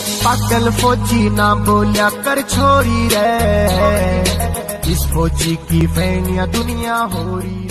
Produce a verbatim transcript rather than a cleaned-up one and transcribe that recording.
पागल फौजी ना बोलिया कर छोरी रे, इस फौजी की फैनिया दुनिया हो रही।